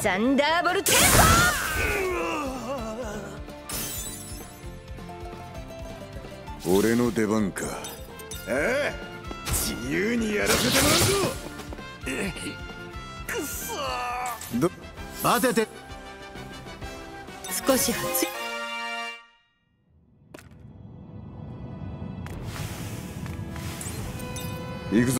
ザンダーボルテンポ。俺の出番か。ああ、自由にやらせてもらうぞ。くっそー。待てて。 少し発行くぞ。